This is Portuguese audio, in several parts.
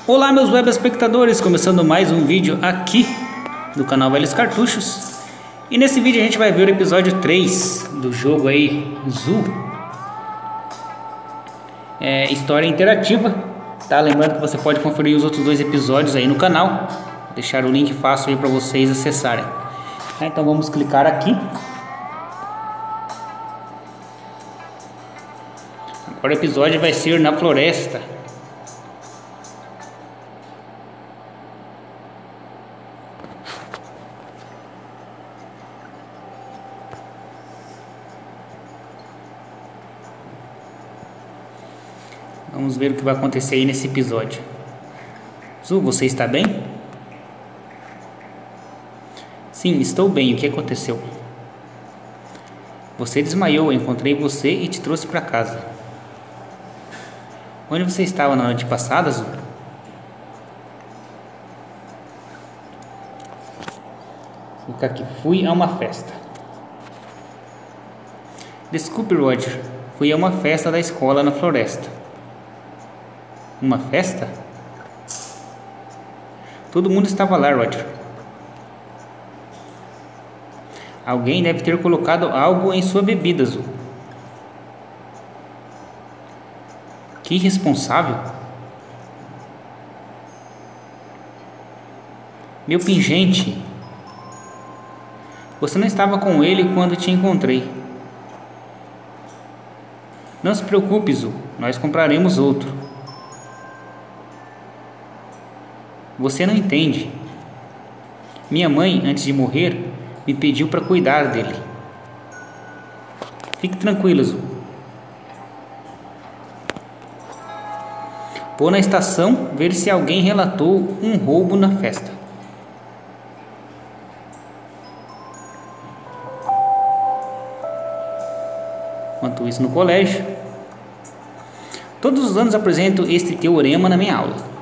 Olá meus web espectadores, começando mais um vídeo aqui do canal Velhos Cartuchos. E nesse vídeo a gente vai ver o episódio 3 do jogo aí, Zoo. História interativa, tá? Lembrando que você pode conferir os outros dois episódios aí no canal. Vou deixar o link fácil aí para vocês acessarem. Então vamos clicar aqui. Agora o episódio vai ser na floresta. Vamos ver o que vai acontecer aí nesse episódio. Zu, você está bem? Sim, estou bem. O que aconteceu? Você desmaiou, eu encontrei você e te trouxe para casa. Onde você estava na noite passada, Zu? Fica aqui. Fui a uma festa. Desculpe, Roger. Fui a uma festa da escola na floresta. Uma festa? Todo mundo estava lá, Roger. Alguém deve ter colocado algo em sua bebida, Zu. Que irresponsável. Meu pingente. Você não estava com ele quando te encontrei. Não se preocupe, Zu. Nós compraremos outro. Você não entende. Minha mãe, antes de morrer, me pediu para cuidar dele. Fique tranquilo, Zu. Vou na estação ver se alguém relatou um roubo na festa. Enquanto isso, no colégio, todos os anos apresento este teorema na minha aula.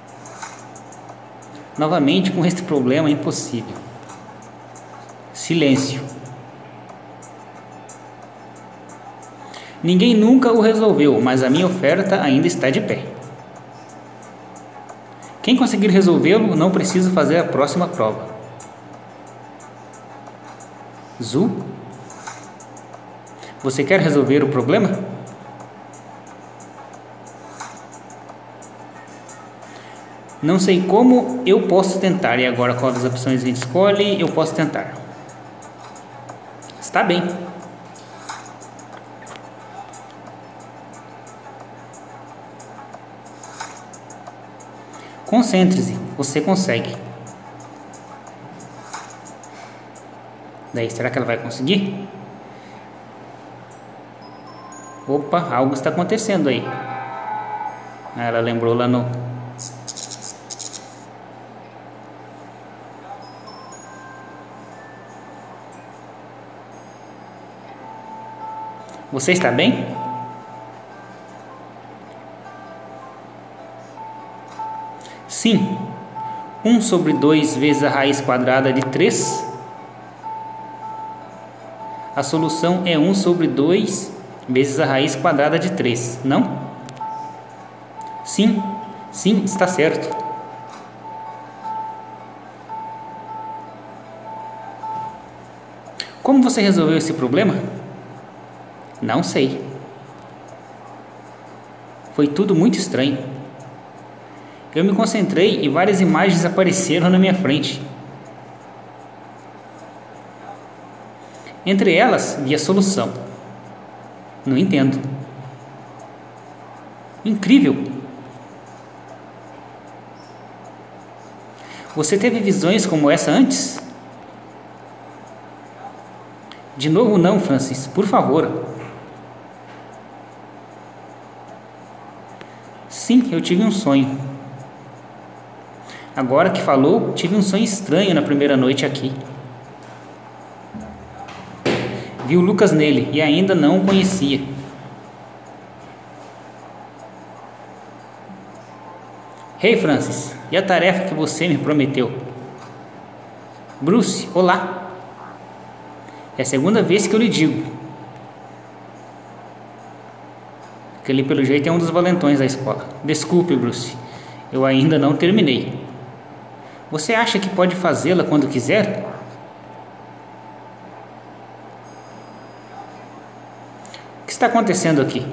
Novamente com este problema impossível. Silêncio. Ninguém nunca o resolveu, mas a minha oferta ainda está de pé. Quem conseguir resolvê-lo não precisa fazer a próxima prova. Zu? Você quer resolver o problema? Não sei como, eu posso tentar. E agora qual das opções a gente escolhe? Eu posso tentar. Está bem. Concentre-se, você consegue. Daí, será que ela vai conseguir? Opa, algo está acontecendo aí. Ela lembrou lá no... Você está bem? Sim. 1 sobre 2 vezes a raiz quadrada de 3. A solução é 1 sobre 2 vezes a raiz quadrada de 3, não? Sim, sim, está certo. Como você resolveu esse problema? Não sei. Foi tudo muito estranho. Eu me concentrei e várias imagens apareceram na minha frente. Entre elas, vi a solução. Não entendo. Incrível! Você teve visões como essa antes? De novo não, Francis, por favor. Sim, eu tive um sonho. Agora que falou, tive um sonho estranho na primeira noite aqui. Vi o Lucas nele e ainda não o conhecia. Hey, Francis, e a tarefa que você me prometeu? Bruce, olá. É a segunda vez que eu lhe digo. Aquele, pelo jeito, é um dos valentões da escola. Desculpe, Bruce. Eu ainda não terminei. Você acha que pode fazê-la quando quiser? O que está acontecendo aqui?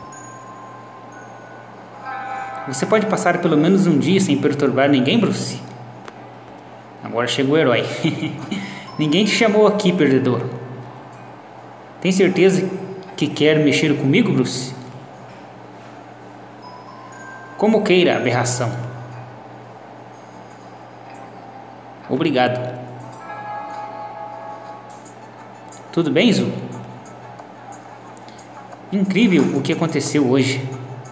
Você pode passar pelo menos um dia sem perturbar ninguém, Bruce? Agora chegou o herói. Ninguém te chamou aqui, perdedor. Tem certeza que quer mexer comigo, Bruce? Como queira, aberração. Obrigado. Tudo bem, Zu? Incrível o que aconteceu hoje.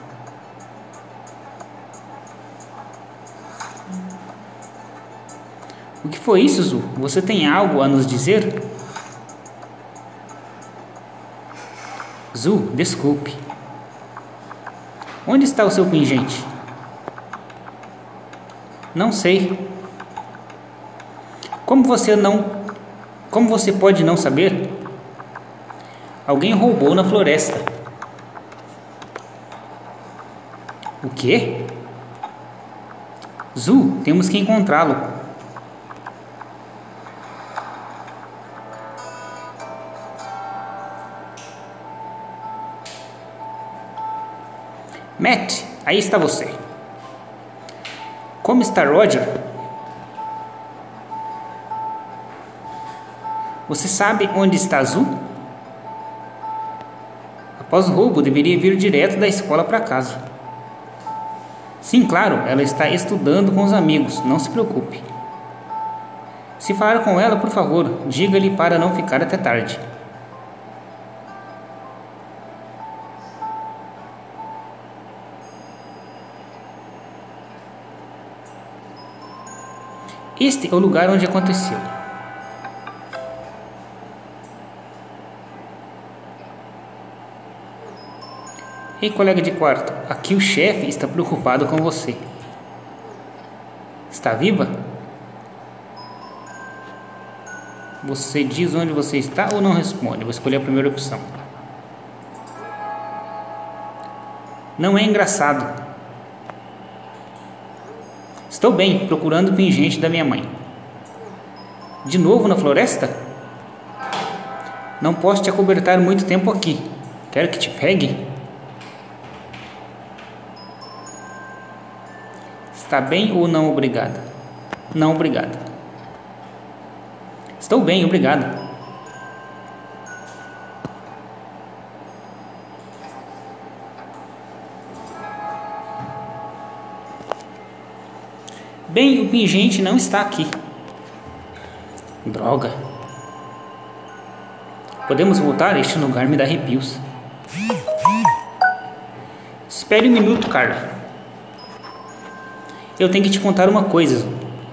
O que foi isso, Zu? Você tem algo a nos dizer? Zu, desculpe. Onde está o seu pingente? Não sei. Como você pode não saber? Alguém roubou na floresta. O quê? Zu, temos que encontrá-lo. Matt, aí está você. Como está Roger? Você sabe onde está Zu? Após o roubo, deveria vir direto da escola para casa. Sim, claro, ela está estudando com os amigos, não se preocupe. Se falar com ela, por favor, diga-lhe para não ficar até tarde. Este é o lugar onde aconteceu. Ei, colega de quarto, aqui o chefe está preocupado com você. Está viva? Você diz onde você está ou não responde? Vou escolher a primeira opção. Não é engraçado. Estou bem, procurando o pingente da minha mãe. De novo na floresta? Não posso te acobertar muito tempo aqui. Quero que te pegue? Está bem ou não, obrigada? Não, obrigada. Estou bem, obrigada. Bem, o pingente não está aqui. Droga. Podemos voltar? Este lugar me dá arrepios. Espere um minuto, Carla. Eu tenho que te contar uma coisa.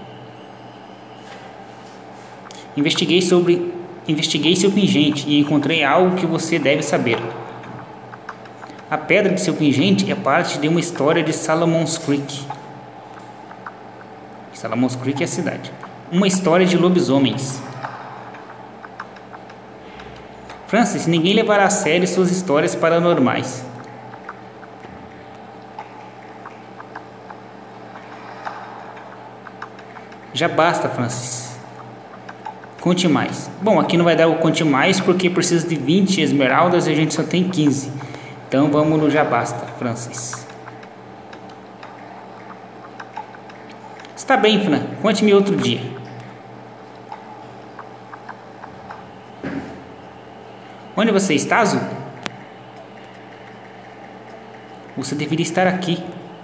Investiguei seu pingente e encontrei algo que você deve saber. A pedra de seu pingente é parte de uma história de Salamon's Creek. Salamon's Creek é a cidade. Uma história de lobisomens. Francis, ninguém levará a sério suas histórias paranormais. Já basta, Francis. Conte mais. Bom, aqui não vai dar o conte mais porque precisa de 20 esmeraldas e a gente só tem 15. Então vamos no já basta, Francis. Está bem, Fran. Conte-me outro dia. Onde você está, Azul? Você deveria estar aqui.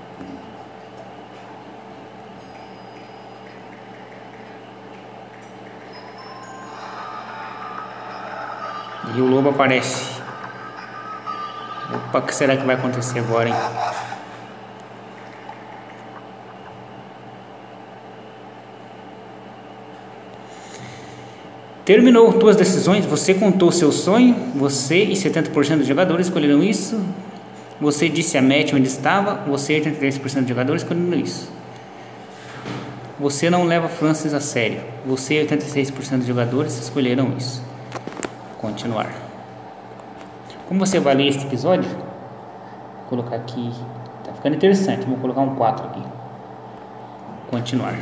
E o lobo aparece. Opa, o que será que vai acontecer agora, hein? Terminou tuas decisões, você contou seu sonho, você e 70% dos jogadores escolheram isso. Você disse a Matt onde estava, você e 83% dos jogadores escolheram isso. Você não leva Francis a sério, você e 86% dos jogadores escolheram isso. Continuar. Como você avalia este episódio? Vou colocar aqui, tá ficando interessante, vou colocar um 4 aqui. Continuar.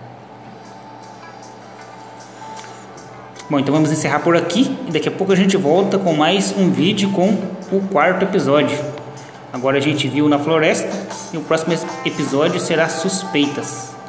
Bom, então vamos encerrar por aqui e daqui a pouco a gente volta com mais um vídeo com o 4º episódio. Agora a gente viu na floresta e o próximo episódio será suspeitas.